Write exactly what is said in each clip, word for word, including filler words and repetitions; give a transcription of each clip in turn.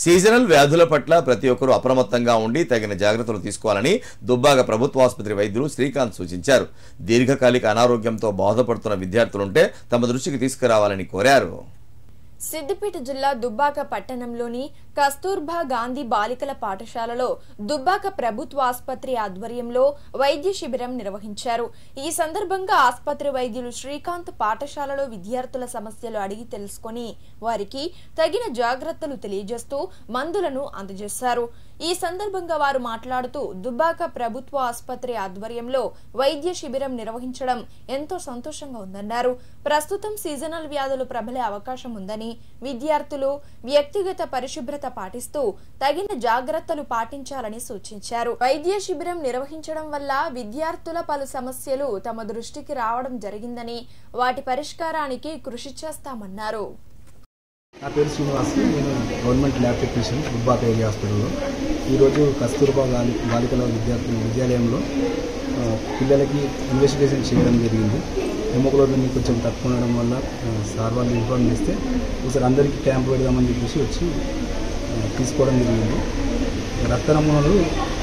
Seasonal వ్యాధుల పట్ల ప్రతి ఒక్కరూ అప్రమత్తంగా ఉండి తగిన జాగ్రత్తలు తీసుకోవాలని దుబ్బాక ప్రభుత్వ ఆసుపత్రి వైద్యులు శ్రీకాంత్ సూచించారు. దీర్ఘకాలిక అనారోగ్యంతో బాధపడుతున్న విద్యార్థులుంటే తమ దృష్టికి తీసుకురావాలని కోరారు. సిద్దిపేట జిల్లా దుబ్బాక పట్టణంలోని కస్తూర్బా గాంధీ బాలికల పాఠశాలలో దుబ్బాక ప్రభుత్వ ఆసుపత్రి ఆధ్వర్యంలో వైద్య శిబిరం నిర్వహించారు. ఈ సందర్భంగా ఆసుపత్రి వైద్యులు శ్రీకాంత్ పాఠశాలలో విద్యార్థుల సమస్యలు అడిగి తెలుసుకుని వారికి తగిన జాగ్రత్తలు తెలియజేస్తూ మందులను అందజేశారు. ఈ సందర్భంగా వారు మాట్లాడుతూ దుబ్బాక ప్రభుత్వ ఆసుపత్రి ఆధ్వర్యంలో వైద్య శిబిరం నిర్వహించడం ఎంతో సంతోషంగా ఉందన్నారు. ప్రస్తుతం సీజనల్ వ్యాధులు ప్రబలే అవకాశం ఉందని విద్యార్థులు వ్యక్తిగత పరిశుభ్రత పాటిస్తూ తగిన జాగ్రత్తలు పాటించాలని సూచించారు. వైద్య శిబిరం నిర్వహించడం వల్ల విద్యార్థుల పలు సమస్యలు తమ దృష్టికి రావడం జరిగిందని వాటి పరిష్కారానికి కృషి చేస్తామన్నారు. నా పేరు శ్రీనివాస్, నేను government lab technician Dubbaka area హాస్పిటల్లో. ఈరోజు కస్తూర్బా బాలికల విద్యార్థుల విద్యాలయంలో పిల్లలకి ఇన్వెస్టిగేషన్ చేయడం జరిగింది. హెమోగ్లోబిన్ కొంచెం తక్కువ ఉండడం వల్ల సార్ వాళ్ళు ఇన్ఫార్మ్ చేస్తే ఒకసారి అందరికీ క్యాంప్ పెడదామని చెప్పేసి వచ్చి తీసుకోవడం జరిగింది. రక్త నమూనాలు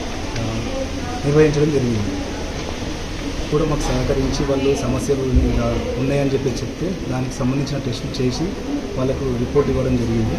నిర్వహించడం జరిగింది. కూడా మాకు సహకరించి వాళ్ళు సమస్యలు ఉన్నాయని చెప్పి చెప్తే దానికి సంబంధించిన టెస్టులు చేసి వాళ్ళకు రిపోర్ట్ ఇవ్వడం జరిగింది.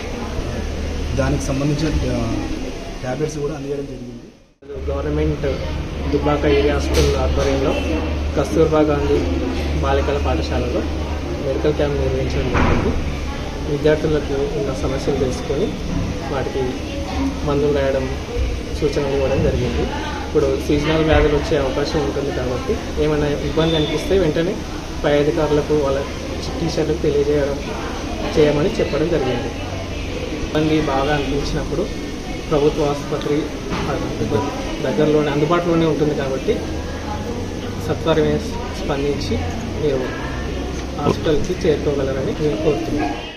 దానికి సంబంధించిన ట్యాబ్లెట్స్ కూడా అందించడం జరిగింది. గవర్నమెంట్ దుబ్బాక ఏరియా హాస్పిటల్ ఆధ్వర్యంలో కస్తూర్బా గాంధీ బాలికల పాఠశాలలో మెడికల్ క్యాంప్ నిర్వహించడం జరిగింది. విద్యార్థులకు ఉన్న సమస్యలు తెలుసుకొని వాటికి మందులు రాయడం, సూచనలు ఇవ్వడం జరిగింది. ఇప్పుడు సీజనల్ వ్యాధులు వచ్చే అవకాశం ఉంటుంది కాబట్టి ఏమైనా ఇబ్బంది అనిపిస్తే వెంటనే పై అధికారులకు వాళ్ళ టీచర్లకు తెలియజేయడం చేయమని చెప్పడం జరిగింది. ఇబ్బంది బాగా అనిపించినప్పుడు ప్రభుత్వ ఆసుపత్రి దగ్గరలోనే అందుబాటులోనే ఉంటుంది కాబట్టి సత్వరమే స్పందించి మీరు హాస్పిటల్కి చేరుకోగలరని నేను కోరుతున్నాను.